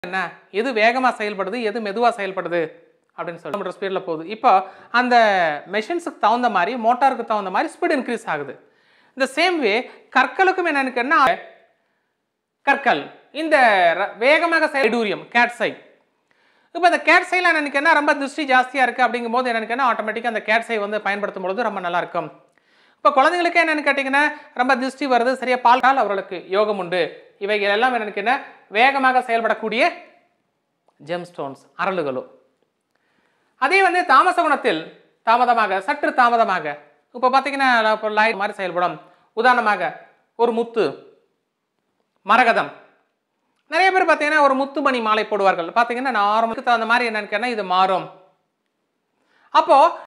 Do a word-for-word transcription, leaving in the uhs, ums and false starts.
என்ன எது வேகமாக செயல்படுது எது மெதுவாக செயல்படுது அப்படின்னு சொல்லி ஸ்பீடில் போகுது. இப்போ அந்த மெஷின்ஸுக்கு தகுந்த மாதிரி மோட்டாருக்கு தகுந்த மாதிரி ஸ்பீடு இன்க்ரீஸ் ஆகுது. இந்த சேம் வே கற்களுக்கும் என்னன்னு கேட்டால் கற்கள் இந்த வேகமாக செயல்டூரியம் கேட்ஸை இப்போ இந்த கேட்ஸையில் என்னன்னு கேட்டால் ரொம்ப திருஷ்டி ஜாஸ்தியாக இருக்குது அப்படிங்கும் போது என்னன்னு கேட்டால் ஆட்டோமேட்டிக்காக அந்த கேட்ஸை வந்து பயன்படுத்தும் பொழுது ரொம்ப நல்லா இருக்கும். இப்போ குழந்தைங்களுக்கே என்னென்னு கேட்டிங்கன்னா ரொம்ப திருஷ்டி வருது சரியாக பால் அவர்களுக்கு யோகம் உண்டு. இவைகள் எல்லாம் என்னென்னு கேட்டால் வேகமாக செயல்படக்கூடிய ஜெம் ஸ்டோன்ஸ் அரளுகளோ. அதே வந்து தாமச குணத்தில் தாமதமாக சற்று தாமதமாக இப்போ பார்த்தீங்கன்னா இப்போ லைட் மாதிரி செயல்படும். உதாரணமாக ஒரு முத்து மரகதம் நிறைய பேர் பார்த்தீங்கன்னா ஒரு முத்துமணி மாலை போடுவார்கள். பார்த்தீங்கன்னா நார்மலுக்கு தகுந்த மாதிரி என்னன்னு கேட்டால் இது மாறும். அப்போ